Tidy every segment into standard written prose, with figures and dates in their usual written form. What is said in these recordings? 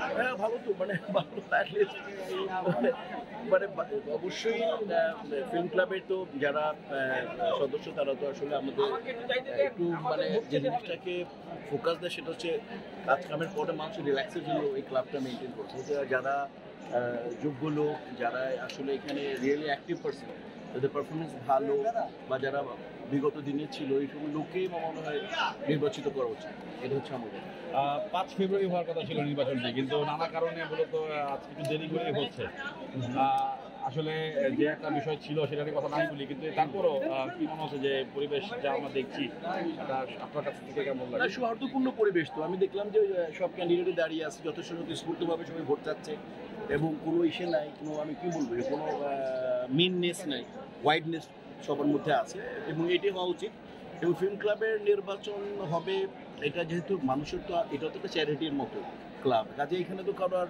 হ্যাঁ, ভালো তো মানে ভালো অ্যাটলিস্ট মানে মানে অবশ্যই ফিল্ম ক্লাবের তো যারা সদস্য তারা তো আসলে আমাদের একটু মানে যে জিনিসটাকে ফোকাস দেয় সেটা হচ্ছে কাজ কামের পরে মানুষের রিল্যাক্সের জন্য এই ক্লাবটা মেনটেন করছে। যারা যোগ্য লোক, যারা আসলে এখানে রিয়েলি অ্যাক্টিভ পারসন, তাদের পারফরমেন্স ভালো বা যারা বিগত দিনে ছিল এই সময় লোককেই মনে হয় নির্বাচিত করা উচিত। এটা হচ্ছে আমাদের 5 ফেব্রুয়ারি হওয়ার কথা ছিল নির্বাচনটি, কিন্তু নানা কারণে মূলত আজকে একটু দেরি করেই হচ্ছে। আসলে যে একটা বিষয় ছিল সেটা নিয়ে কথা নাই বলি, কিন্তু তারপরও কি মনে হচ্ছে যে পরিবেশ যা আমরা দেখছি এটা আপনার কাছ থেকে কেমন লাগে? সৌহার্দ্যপূর্ণ পরিবেশ তো আমি দেখলাম যে সব ক্যান্ডিডেটই দাঁড়িয়ে আছে, যথেষ্ট স্ফূর্তভাবে সবাই ভোট চাচ্ছে এবং কোনো ইসে নাই, কোনো আমি কি বলবো কোনো মিননেস নাই, ওয়াইডনেস সবার মধ্যে আছে এবং এটি হওয়া উচিত। এবং ফিল্ম ক্লাবের নির্বাচন হবে, এটা যেহেতু মানুষের তো এটা তো একটা চ্যারিটির মতো ক্লাব, কাজে এখানে তো কারোর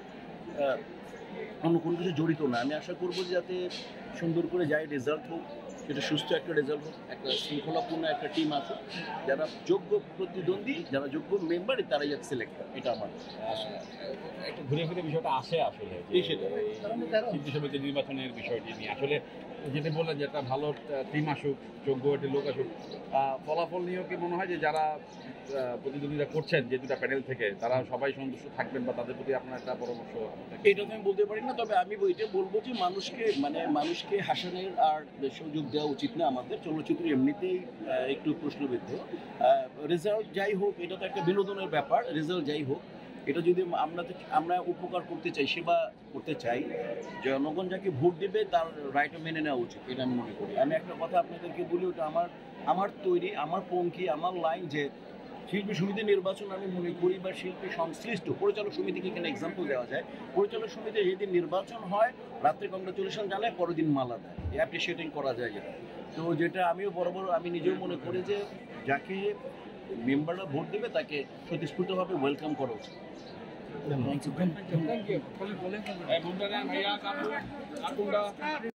অন্য কোনো কিছু জড়িত না। আমি আশা করবো যে যাতে সুন্দর করে যায়, রেজাল্ট হোক, সেটা সুস্থ একটা রেজাল্ট হোক, একটা শৃঙ্খলাপূর্ণ একটা টিম আসুক, যারা যোগ্য প্রতিদ্বন্দ্বী, যারা যোগ্য মেম্বার তারাই যাতে সিলেক্ট হয়, এটা আমার আশা। একটু ঘুরে ফিরে বিষয়টা আসে আসলে শিল্পী সমিতি নির্বাচনের বিষয়টি নিয়ে আসলে যেটা বললেন যে একটা ভালো টিম আসুক, যোগ্য একটি লোক আসুক, ফলাফল নিয়েও কি মনে হয় যে যারা প্রতিদ্বন্দ্বিতা করছেন যে দুটা প্যানেল থেকে তারা সবাই সন্তুষ্ট থাকবেন বা তাদের প্রতি আপনার একটা পরামর্শ? এটা তো আমি বলতে পারি না, তবে আমি এটা বলবো যে মানুষকে হাসানের আর সুযোগ দেওয়া উচিত না। আমাদের চলচ্চিত্র এমনিতেই একটু প্রশ্নবিদ্ধ। রেজাল্ট যাই হোক, এটা তো একটা বিনোদনের ব্যাপার। রেজাল্ট যাই হোক, এটা যদি আমরা উপকার করতে চাই, সেবা করতে চাই, জনগণ যাকে ভোট দেবে তার রাইটও মেনে নেওয়া উচিত, এটা আমি মনে করি। আমি একটা কথা আপনাদেরকে বলি, ওটা আমার তৈরি, আমার পঙ্কি, আমার লাইন, যে শিল্পী সমিতি নির্বাচন আমি মনে করি বা শিল্পী সংশ্লিষ্ট পরিচালক সমিতিকে এখানে এক্সাম্পল দেওয়া যায়। পরিচালক সমিতি যেদিন নির্বাচন হয় রাত্রে কংগ্রাচুলেশন জানায়, পরের দিন মালা দেয়, অ্যাপ্রিসিয়েটিং করা যায় যেটা। তো যেটা আমিও বরাবর আমি নিজেও মনে করি যে যাকে মেম্বাররা ভোট দেবে তাকে স্বতঃস্ফূর্তভাবে ওয়েলকাম করা উচিত। Thank you.